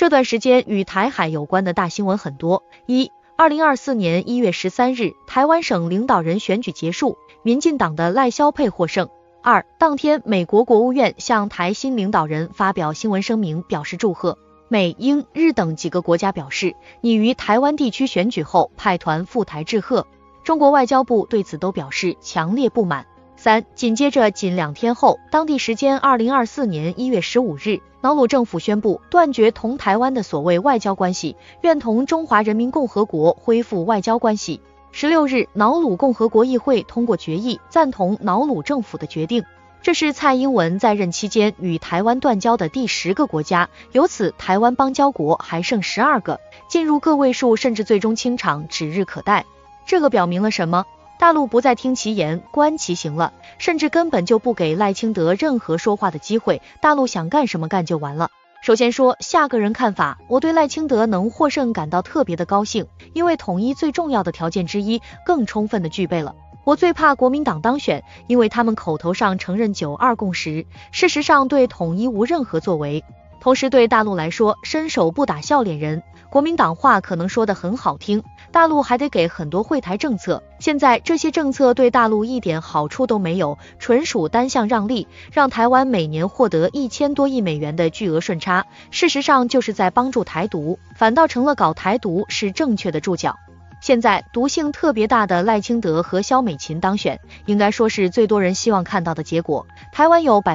这段时间与台海有关的大新闻很多。2024年1月13日，台湾省领导人选举结束，民进党的赖萧配获胜。当天，美国国务院向台新领导人发表新闻声明，表示祝贺。美、英、日等几个国家表示，拟于台湾地区选举后派团赴台致贺。中国外交部对此都表示强烈不满。紧接着仅2天后，当地时间2024年1月15日，瑙鲁政府宣布断绝同台湾的所谓外交关系，愿同中华人民共和国恢复外交关系。16日，瑙鲁共和国议会通过决议，赞同瑙鲁政府的决定。这是蔡英文在任期间与台湾断交的第10个国家，由此台湾邦交国还剩12个，进入个位数，甚至最终清场指日可待。这个表明了什么？大陆不再听其言观其行了，甚至根本就不给赖清德任何说话的机会，大陆想干什么干就完了。首先说下个人看法，我对赖清德能获胜感到特别的高兴，因为统一最重要的条件之一更充分的具备了。我最怕国民党当选，因为他们口头上承认9·2共识，事实上对统一无任何作为。同时对大陆来说，伸手不打笑脸人，国民党话可能说得很好听，大陆还得给很多惠台政策，现在这些政策对大陆一点好处都没有，纯属单向让利，让台湾每年获得1000多亿美元的巨额顺差，事实上就是在帮助台独，反倒成了搞台独是正确的注脚。现在毒性特别大的赖清德和萧美琴当选，应该说是最多人希望看到的结果。台湾有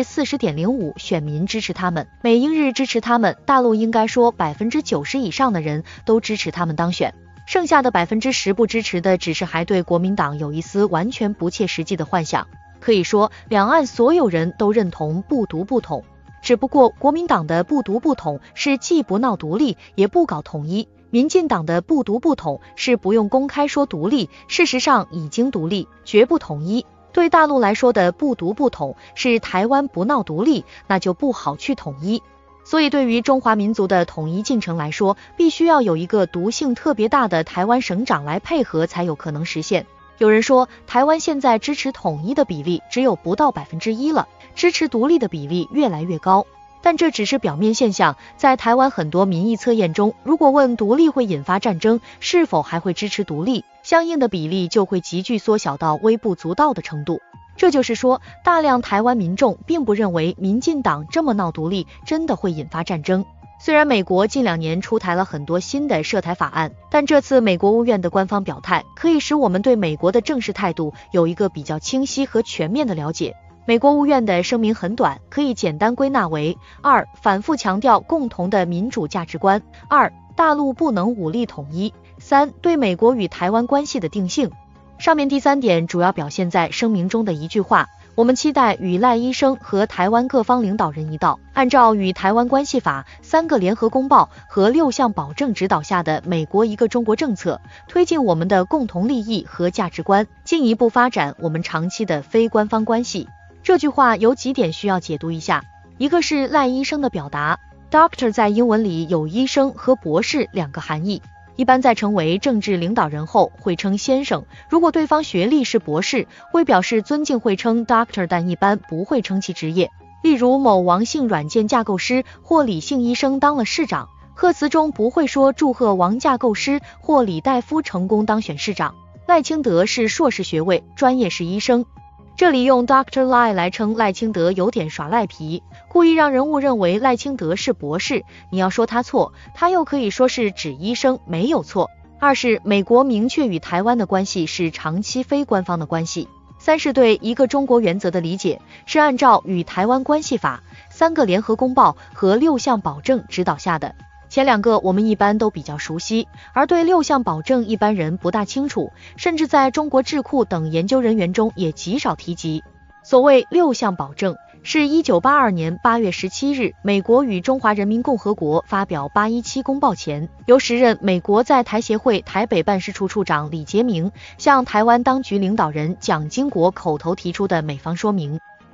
40.05% 选民支持他们，美英日支持他们，大陆应该说 90% 以上的人都支持他们当选，剩下的 10% 不支持的只是还对国民党有一丝完全不切实际的幻想。可以说两岸所有人都认同不独不统，只不过国民党的不独不统是既不闹独立也不搞统一，民进党的不独不统是不用公开说独立，事实上已经独立，绝不统一。对大陆来说的不独不统是台湾不闹独立，那就不好去统一。所以对于中华民族的统一进程来说，必须要有一个毒性特别大的台湾省长来配合才有可能实现。有人说台湾现在支持统一的比例只有不到 1% 了，支持独立的比例越来越高。但这只是表面现象，在台湾很多民意测验中，如果问独立会引发战争，是否还会支持独立，相应的比例就会急剧缩小到微不足道的程度。这就是说，大量台湾民众并不认为民进党这么闹独立真的会引发战争。虽然美国近2年出台了很多新的涉台法案，但这次美国务院的官方表态可以使我们对美国的正式态度有一个比较清晰和全面的了解。美国务院的声明很短，可以简单归纳为反复强调共同的民主价值观；2大陆不能武力统一；3对美国与台湾关系的定性。上面第3点主要表现在声明中的一句话，我们期待与赖医生和台湾各方领导人一道，按照与台湾关系法、3个联合公报和6项保证指导下的美国一个中国政策，推进我们的共同利益和价值观，进一步发展我们长期的非官方关系。这句话有几点需要解读一下，一个是赖医生的表达 ，Doctor 在英文里有医生和博士2个含义，一般在成为政治领导人后会称先生，如果对方学历是博士，为表示尊敬会称 Doctor， 但一般不会称其职业。例如某王姓软件架构师或李姓医生当了市长，贺词中不会说祝贺王架构师或李大夫成功当选市长。赖清德是硕士学位，专业是医生。这里用 Dr. Lai 来称赖清德有点耍赖皮，故意让人误认为赖清德是博士，你要说他错，他又可以说是指医生，没有错。2是美国明确与台湾的关系是长期非官方的关系。3是对一个中国原则的理解，是按照与台湾关系法、3个联合公报和6项保证指导下的。前2个我们一般都比较熟悉，而对6项保证一般人不大清楚，甚至在中国智库等研究人员中也极少提及。所谓6项保证，是1982年8月17日美国与中华人民共和国发表817公报前，由时任美国在台协会台北办事处处长李杰明向台湾当局领导人蒋经国口头提出的美方说明。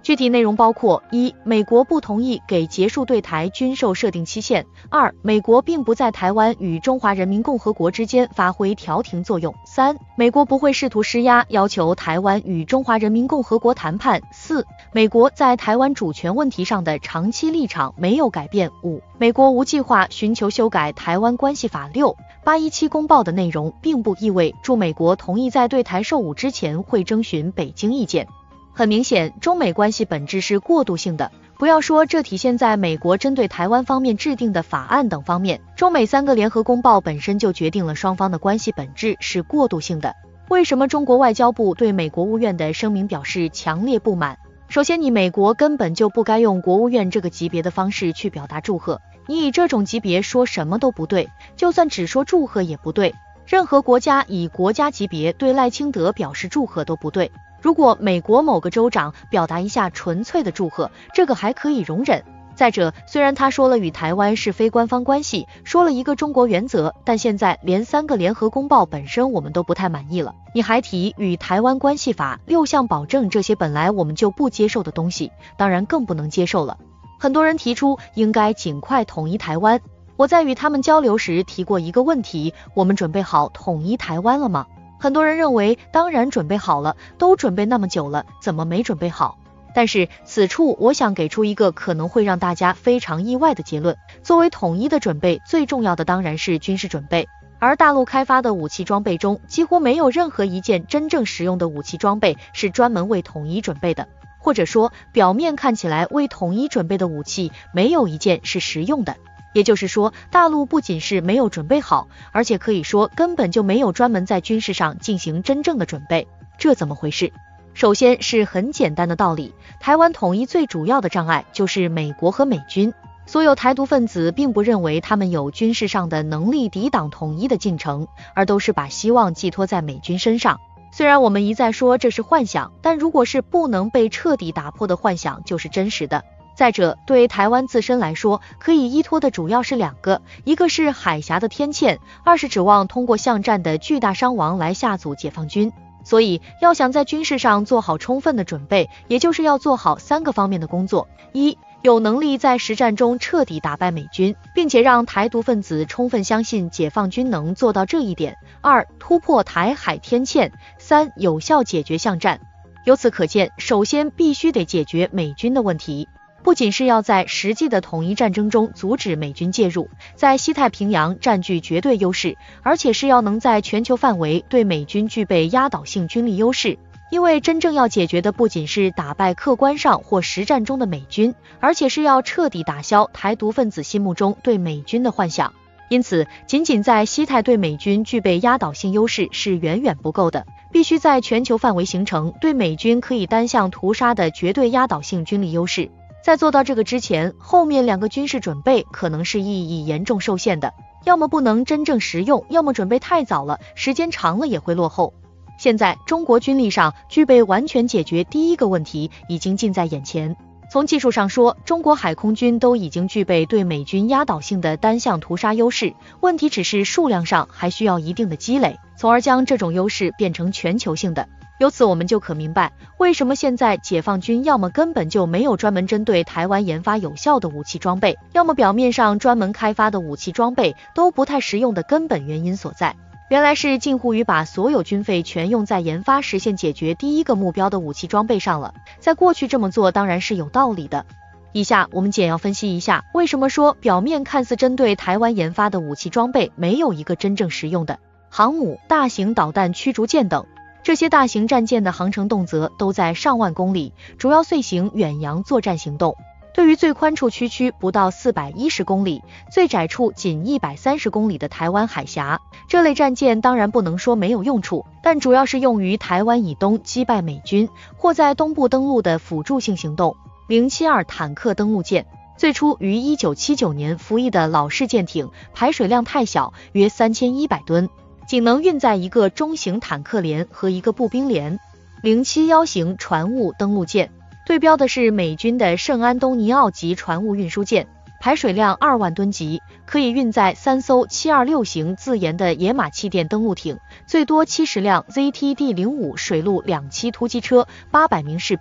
具体内容包括：一、美国不同意给结束对台军售设定期限；二、美国并不在台湾与中华人民共和国之间发挥调停作用；三、美国不会试图施压要求台湾与中华人民共和国谈判；四、美国在台湾主权问题上的长期立场没有改变；五、美国无计划寻求修改台湾关系法；六、817公报的内容并不意味驻美国同意在对台售武之前会征询北京意见。很明显，中美关系本质是过渡性的，不要说这体现在美国针对台湾方面制定的法案等方面，中美3个联合公报本身就决定了双方的关系本质是过渡性的。为什么中国外交部对美国务院的声明表示强烈不满？首先，你美国根本就不该用国务院这个级别的方式去表达祝贺，你以这种级别说什么都不对，就算只说祝贺也不对。任何国家以国家级别对赖清德表示祝贺都不对。如果美国某个州长表达一下纯粹的祝贺，这个还可以容忍。再者，虽然他说了与台湾是非官方关系，说了一个中国原则，但现在连3个联合公报本身我们都不太满意了，你还提与台湾关系法、6项保证，这些本来我们就不接受的东西，当然更不能接受了。很多人提出应该尽快统一台湾，我在与他们交流时提过一个问题，我们准备好统一台湾了吗？很多人认为当然准备好了，都准备那么久了，怎么没准备好？但是此处我想给出一个可能会让大家非常意外的结论，作为统一的准备，最重要的当然是军事准备，而大陆开发的武器装备中，几乎没有任何一件真正实用的武器装备是专门为统一准备的，或者说表面看起来为统一准备的武器没有一件是实用的。也就是说，大陆不仅是没有准备好，而且可以说根本就没有专门在军事上进行真正的准备。这怎么回事？首先是很简单的道理，台湾统一最主要的障碍就是美国和美军。所有台独分子并不认为他们有军事上的能力抵挡统一的进程，而都是把希望寄托在美军身上。虽然我们一再说这是幻想，但如果是不能被彻底打破的幻想，就是真实的。再者，对台湾自身来说，可以依托的主要是2个，一个是海峡的天堑，二是指望通过巷战的巨大伤亡来吓阻解放军。所以要想在军事上做好充分的准备，也就是要做好3个方面的工作：一、有能力在实战中彻底打败美军，并且让台独分子充分相信解放军能做到这一点；二、突破台海天堑；三、有效解决巷战。由此可见，首先必须得解决美军的问题。不仅是要在实际的统一战争中阻止美军介入，在西太平洋占据绝对优势，而且是要能在全球范围对美军具备压倒性军力优势。因为真正要解决的不仅是打败客观上或实战中的美军，而且是要彻底打消台独分子心目中对美军的幻想。因此，仅仅在西太对美军具备压倒性优势是远远不够的，必须在全球范围形成对美军可以单向屠杀的绝对压倒性军力优势。在做到这个之前，后面2个军事准备可能是意义严重受限的，要么不能真正实用，要么准备太早了，时间长了也会落后。现在中国军力上具备完全解决第1个问题已经近在眼前。从技术上说，中国海空军都已经具备对美军压倒性的单向屠杀优势，问题只是数量上还需要一定的积累，从而将这种优势变成全球性的。由此我们就可明白，为什么现在解放军要么根本就没有专门针对台湾研发有效的武器装备，要么表面上专门开发的武器装备都不太实用的根本原因所在。原来是近乎于把所有军费全用在研发实现解决第1个目标的武器装备上了。在过去这么做当然是有道理的。以下我们简要分析一下，为什么说表面看似针对台湾研发的武器装备没有一个真正实用的。航母、大型导弹驱逐舰等，这些大型战舰的航程动辄都在上万公里，主要遂行远洋作战行动。对于最宽处区不到410公里，最窄处仅130公里的台湾海峡，这类战舰当然不能说没有用处，但主要是用于台湾以东击败美军或在东部登陆的辅助性行动。072坦克登陆舰最初于1979年服役的老式舰艇，排水量太小，约3100吨，仅能运载1个中型坦克连和1个步兵连。071型船坞登陆舰对标的是美军的圣安东尼奥级船坞运输舰，排水量2万吨级，可以运载3艘726型自研的野马气垫登陆艇，最多70辆 ZTD-05 水陆2栖突击车，800名士兵。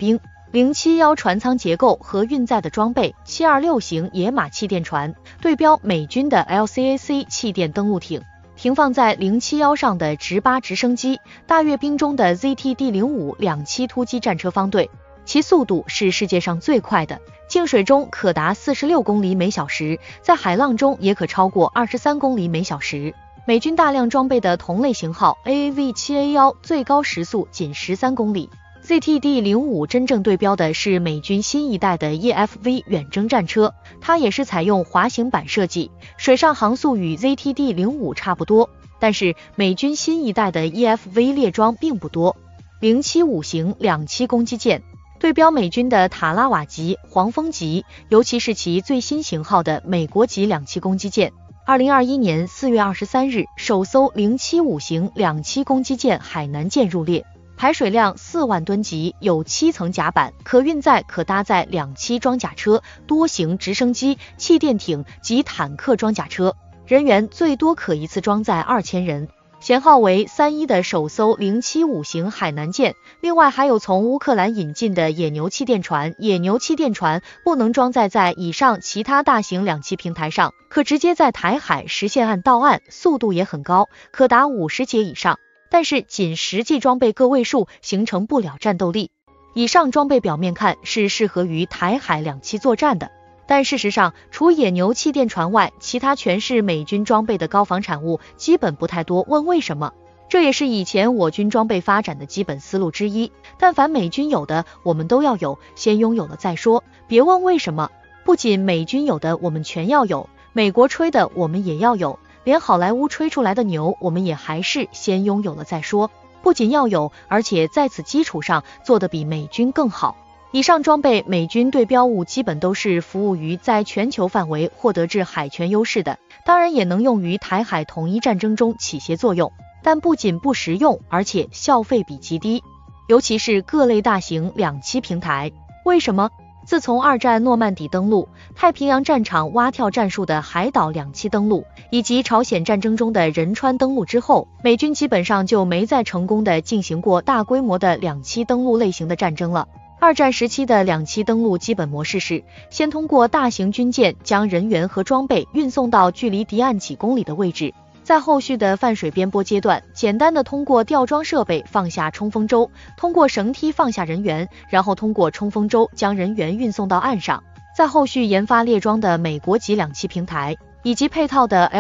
071船舱结构和运载的装备，726型野马气垫船，对标美军的 LCAC 气垫登陆艇，停放在071上的直8直升机，大阅兵中的 ZTD-05 2栖突击战车方队，其速度是世界上最快的，静水中可达46公里每小时，在海浪中也可超过23公里每小时。美军大量装备的同类型号 AAV7A1 最高时速仅13公里。ZTD-05 真正对标的是美军新一代的 EFV 远征战车，它也是采用滑行板设计，水上航速与 ZTD-05 差不多，但是美军新一代的 EFV 列装并不多。075型2栖攻击舰，对标美军的塔拉瓦级、黄蜂级，尤其是其最新型号的美国级2栖攻击舰。2021年4月23日，首艘075型2栖攻击舰海南舰入列。排水量4万吨级，有7层甲板，可运载可搭载2栖装甲车、多型直升机、气垫艇及坦克装甲车，人员最多可一次装载2000人。舷号为31的首艘075型海南舰，另外还有从乌克兰引进的野牛气垫船。野牛气垫船不能装载在以上其他大型2栖平台上，可直接在台海实现岸到岸，速度也很高，可达50节以上。但是仅实际装备个位数形成不了战斗力。以上装备表面看是适合于台海2栖作战的，但事实上除野牛气垫船外，其他全是美军装备的高仿产物，基本不太多。问为什么？这也是以前我军装备发展的基本思路之一，但凡美军有的我们都要有，先拥有了再说，别问为什么。不仅美军有的我们全要有，美国吹的我们也要有，连好莱坞吹出来的牛我们也还是先拥有了再说，不仅要有，而且在此基础上做得比美军更好。以上装备美军对标物基本都是服务于在全球范围获得制海权优势的，当然也能用于台海统一战争中起些作用，但不仅不实用，而且效费比极低，尤其是各类大型2栖平台。为什么？自从二战诺曼底登陆、太平洋战场蛙跳战术的海岛2栖登陆，以及朝鲜战争中的仁川登陆之后，美军基本上就没再成功的进行过大规模的2栖登陆类型的战争了。二战时期的2栖登陆基本模式是，先通过大型军舰将人员和装备运送到距离敌岸几公里的位置，在后续的泛水边波阶段，简单的通过吊装设备放下冲锋舟，通过绳梯放下人员，然后通过冲锋舟将人员运送到岸上。在后续研发列装的美国级2栖平台，以及配套的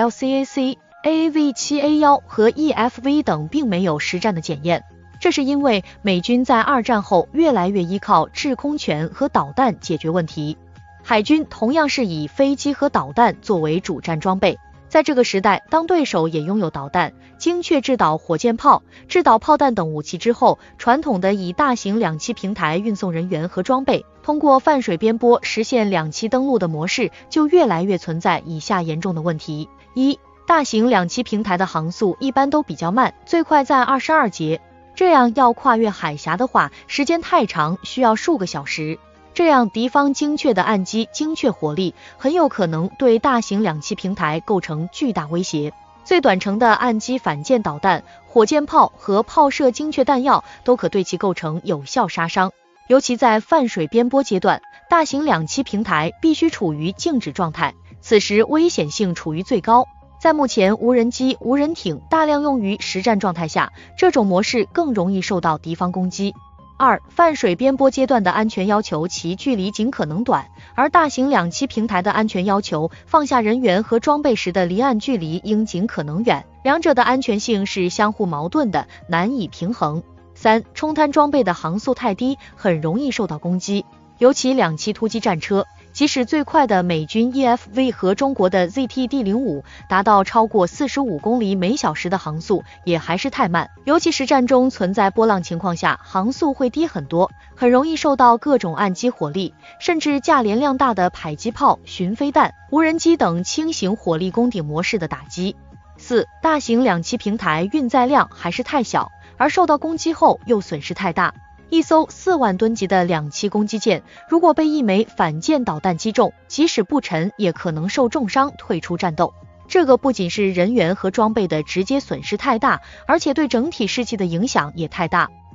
LCAC、AAV7A1 和 EFV 等并没有实战的检验。这是因为美军在二战后越来越依靠制空权和导弹解决问题，海军同样是以飞机和导弹作为主战装备。在这个时代，当对手也拥有导弹、精确制导火箭炮、制导炮弹等武器之后，传统的以大型2栖平台运送人员和装备，通过泛水边波实现2栖登陆的模式，就越来越存在以下严重的问题：一、大型2栖平台的航速一般都比较慢，最快在22节，这样要跨越海峡的话，时间太长，需要数个小时。这样敌方精确的岸基、精确火力，很有可能对大型2栖平台构成巨大威胁。最短程的岸基反舰导弹、火箭炮和炮射精确弹药都可对其构成有效杀伤。尤其在泛水边波阶段，大型2栖平台必须处于静止状态，此时危险性处于最高。在目前无人机、无人艇大量用于实战状态下，这种模式更容易受到敌方攻击。二、泛水边波阶段的安全要求其距离尽可能短，而大型2栖平台的安全要求放下人员和装备时的离岸距离应尽可能远，两者的安全性是相互矛盾的，难以平衡。三、冲滩装备的航速太低，很容易受到攻击，尤其2栖突击战车，即使最快的美军 EFV 和中国的 ZTD-05 达到超过45公里每小时的航速，也还是太慢，尤其实战中存在波浪情况下，航速会低很多，很容易受到各种岸基火力，甚至价连量大的迫击炮、巡飞弹、无人机等轻型火力攻顶模式的打击。四、大型2栖平台运载量还是太小，而受到攻击后又损失太大。一艘4万吨级的2栖攻击舰，如果被一枚反舰导弹击中，即使不沉，也可能受重伤退出战斗。这个不仅是人员和装备的直接损失太大，而且对整体士气的影响也太大。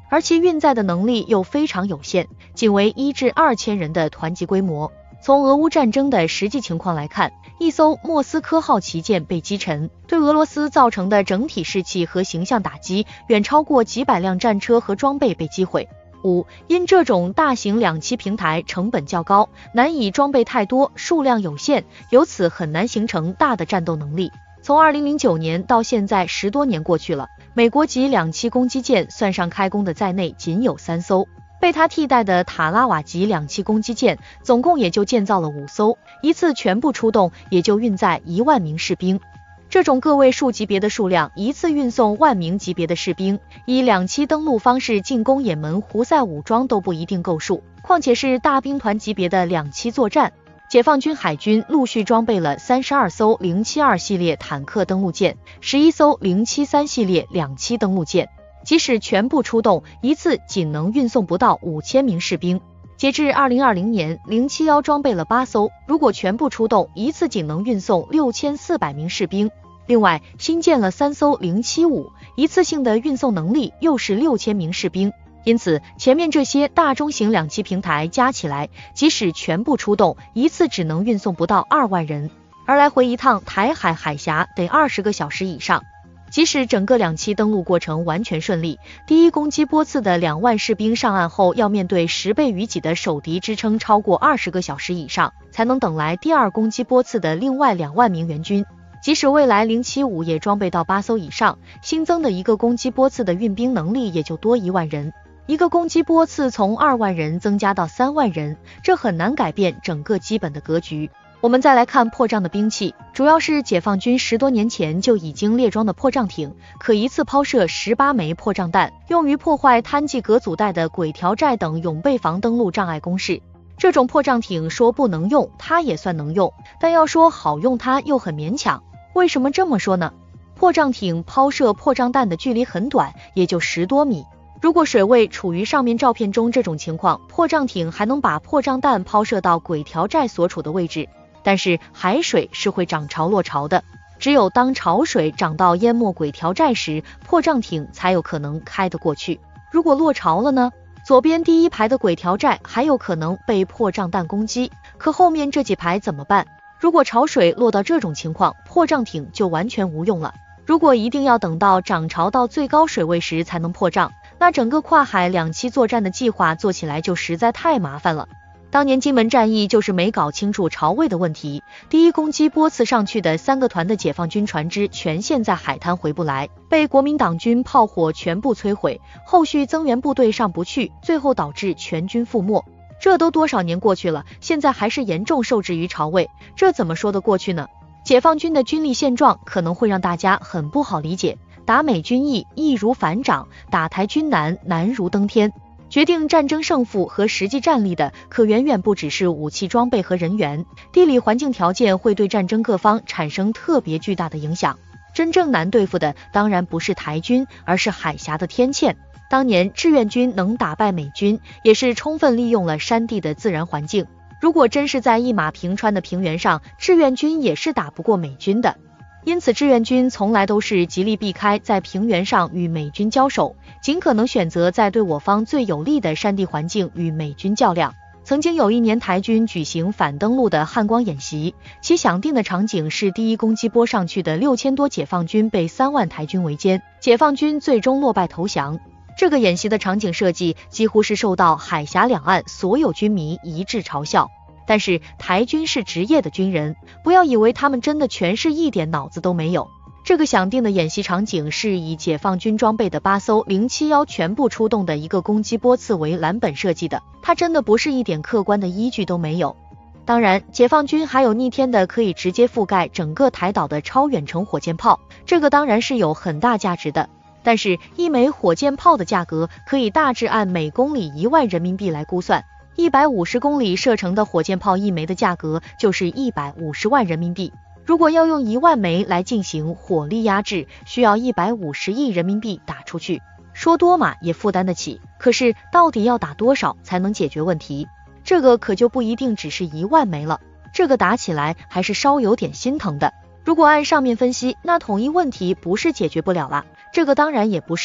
而其运载的能力又非常有限，仅为1至2千人的团级规模。从俄乌战争的实际情况来看，一艘莫斯科号旗舰被击沉，对俄罗斯造成的整体士气和形象打击远超过几百辆战车和装备被击毁。5. 因这种大型两栖平台成本较高，难以装备太多，数量有限，由此很难形成大的战斗能力。从2009年到现在10多年过去了，美国级两栖攻击舰算上开工的在内仅有3艘，被它替代的塔拉瓦级两栖攻击舰总共也就建造了5艘，一次全部出动也就运载1万名士兵。这种个位数级别的数量，一次运送万名级别的士兵，以两栖登陆方式进攻也门胡塞武装都不一定够数，况且是大兵团级别的两栖作战。解放军海军陆续装备了32艘072系列坦克登陆舰，11艘073系列两栖登陆舰，即使全部出动，一次仅能运送不到5000名士兵。截至2020年，071装备了8艘，如果全部出动，一次仅能运送6400名士兵。另外，新建了3艘075，一次性的运送能力又是6000名士兵。因此，前面这些大中型两栖平台加起来，即使全部出动，一次只能运送不到2万人，而来回一趟台海海峡得20个小时以上。即使整个两栖登陆过程完全顺利，第一攻击波次的2万士兵上岸后，要面对10倍于己的守敌支撑超过20个小时以上，才能等来第二攻击波次的另外2万名援军。即使未来075也装备到8艘以上，新增的一个攻击波次的运兵能力也就多1万人。一个攻击波次从2万人增加到3万人，这很难改变整个基本的格局。我们再来看破障的兵器，主要是解放军10多年前就已经列装的破障艇，可一次抛射18枚破障弹，用于破坏滩际隔阻带的轨条寨等永备防登陆障碍工事。这种破障艇说不能用，它也算能用，但要说好用它又很勉强。为什么这么说呢？破障艇抛射破障弹的距离很短，也就10多米。如果水位处于上面照片中这种情况，破障艇还能把破障弹抛射到轨条寨所处的位置。但是海水是会涨潮落潮的，只有当潮水涨到淹没轨条寨时，破障艇才有可能开得过去。如果落潮了呢？左边第一排的轨条寨还有可能被破障弹攻击，可后面这几排怎么办？如果潮水落到这种情况，破障艇就完全无用了。如果一定要等到涨潮到最高水位时才能破障，那整个跨海两栖作战的计划做起来就实在太麻烦了。当年金门战役就是没搞清楚潮位的问题，第一攻击波次上去的3个团的解放军船只全陷在海滩回不来，被国民党军炮火全部摧毁，后续增援部队上不去，最后导致全军覆没。这都多少年过去了，现在还是严重受制于潮位，这怎么说得过去呢？解放军的军力现状可能会让大家很不好理解，打美军易如反掌，打台军难如登天。决定战争胜负和实际战力的，可远远不只是武器装备和人员，地理环境条件会对战争各方产生特别巨大的影响。真正难对付的当然不是台军，而是海峡的天堑。当年志愿军能打败美军，也是充分利用了山地的自然环境。如果真是在一马平川的平原上，志愿军也是打不过美军的。因此志愿军从来都是极力避开在平原上与美军交手，尽可能选择在对我方最有利的山地环境与美军较量。曾经有一年台军举行反登陆的汉光演习，其想定的场景是第一攻击波上去的6000多解放军被3万台军围歼，解放军最终落败投降。这个演习的场景设计几乎是受到海峡两岸所有军迷一致嘲笑。但是台军是职业的军人，不要以为他们真的全是一点脑子都没有。这个想定的演习场景是以解放军装备的8艘071全部出动的一个攻击波次为蓝本设计的，它真的不是一点客观的依据都没有。当然，解放军还有逆天的可以直接覆盖整个台岛的超远程火箭炮，这个当然是有很大价值的。但是一枚火箭炮的价格可以大致按每公里1万人民币来估算，150公里射程的火箭炮一枚的价格就是150万人民币。如果要用1万枚来进行火力压制，需要150亿人民币打出去，说多嘛也负担得起。可是到底要打多少才能解决问题？这个可就不一定只是1万枚了，这个打起来还是稍有点心疼的。如果按上面分析，那统一问题不是解决不了了，这个当然也不是。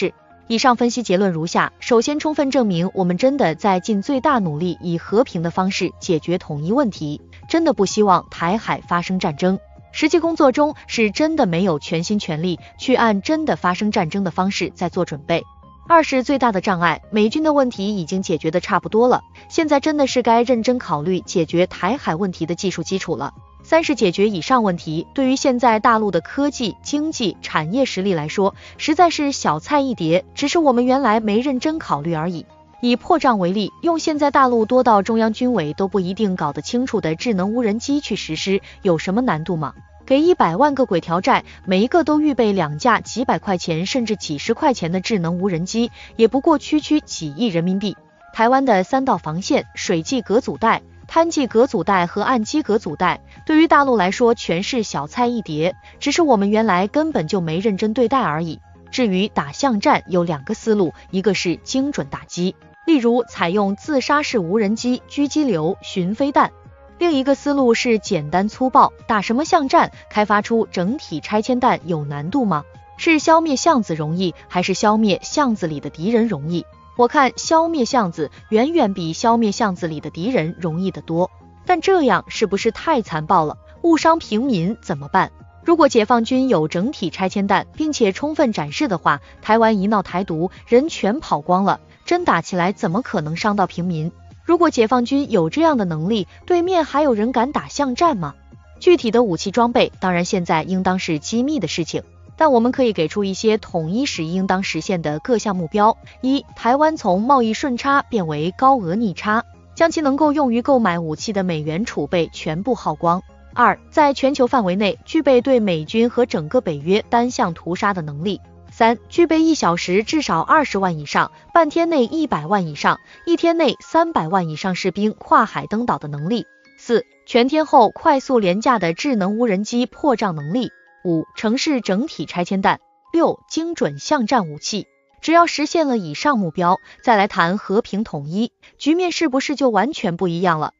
以上分析结论如下：首先，充分证明我们真的在尽最大努力以和平的方式解决统一问题，真的不希望台海发生战争。实际工作中是真的没有全心全力去按真的发生战争的方式在做准备。二是最大的障碍，美军的问题已经解决的差不多了，现在真的是该认真考虑解决台海问题的技术基础了。三是解决以上问题，对于现在大陆的科技、经济、产业实力来说，实在是小菜一碟，只是我们原来没认真考虑而已。以破障为例，用现在大陆多到中央军委都不一定搞得清楚的智能无人机去实施，有什么难度吗？给100万个鬼条债，每一个都预备2架几百块钱甚至几十块钱的智能无人机，也不过区几亿人民币。台湾的3道防线，水际隔阻带、滩际隔阻带和岸基隔阻带，对于大陆来说全是小菜一碟，只是我们原来根本就没认真对待而已。至于打巷战有2个思路，一个是精准打击，例如采用自杀式无人机、狙击流、巡飞弹；另一个思路是简单粗暴，打什么巷战，开发出整体拆迁弹有难度吗？是消灭巷子容易，还是消灭巷子里的敌人容易？我看消灭巷子远远比消灭巷子里的敌人容易得多，但这样是不是太残暴了？误伤平民怎么办？如果解放军有整体拆迁弹，并且充分展示的话，台湾一闹台独，人全跑光了，真打起来怎么可能伤到平民？如果解放军有这样的能力，对面还有人敢打巷战吗？具体的武器装备，当然现在应当是机密的事情，但我们可以给出一些统一时应当实现的各项目标：一、台湾从贸易顺差变为高额逆差，将其能够用于购买武器的美元储备全部耗光；二、在全球范围内具备对美军和整个北约单向屠杀的能力；三、具备1小时至少20万以上、半天内100万以上、一天内300万以上士兵跨海登岛的能力；四、全天候快速廉价的智能无人机破障能力；五、城市整体拆迁弹；六、精准巷战武器。只要实现了以上目标，再来谈和平统一，局面是不是就完全不一样了？